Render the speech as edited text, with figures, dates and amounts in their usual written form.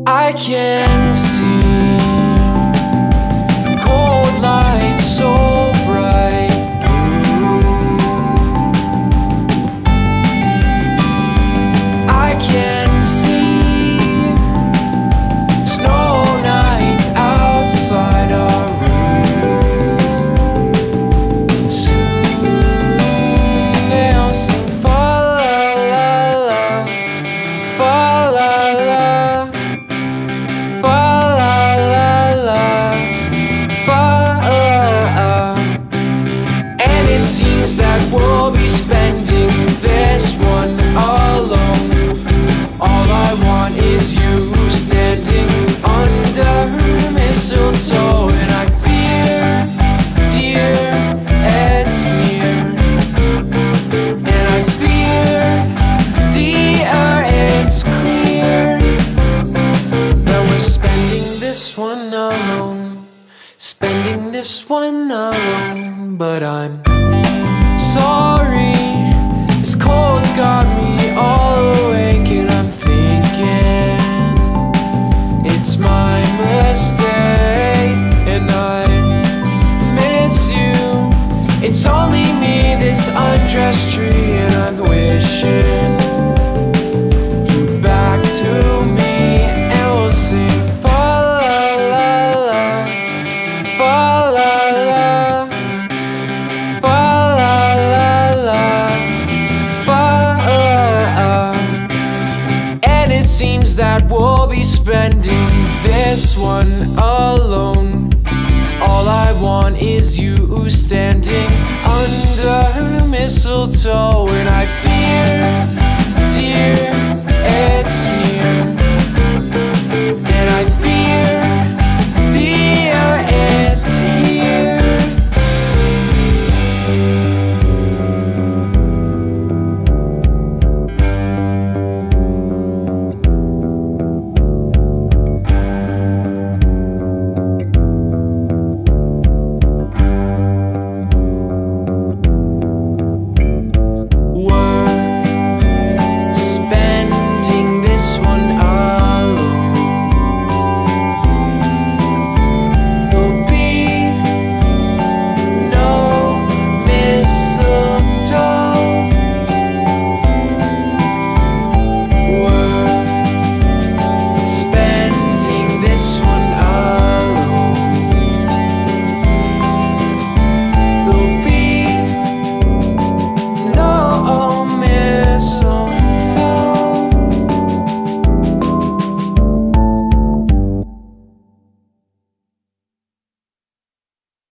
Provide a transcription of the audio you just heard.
I can see cold lights so bright blue. I can see snow nights outside our room. Soon they'll sing fa la la la, fa la la, fa la la la, fa la. And it seems that we'll be spending this one alone. All I want is you standing under mistletoe. And I fear, dear, it's near. And I fear, dear, it's clear that we're spending this one alone. Spending this one alone. But I'm sorry, this cold's got me all awake. And I'm thinking it's my mistake, and I miss you. It's only me, this undressed tree, and I'm wishing you back to me. And we'll sing fa la la la, fa la la, fa la la la, fa la. And it seems that we'll be spending this one alone. All I want is you standing under mistletoe. And I fear, dear, it's near.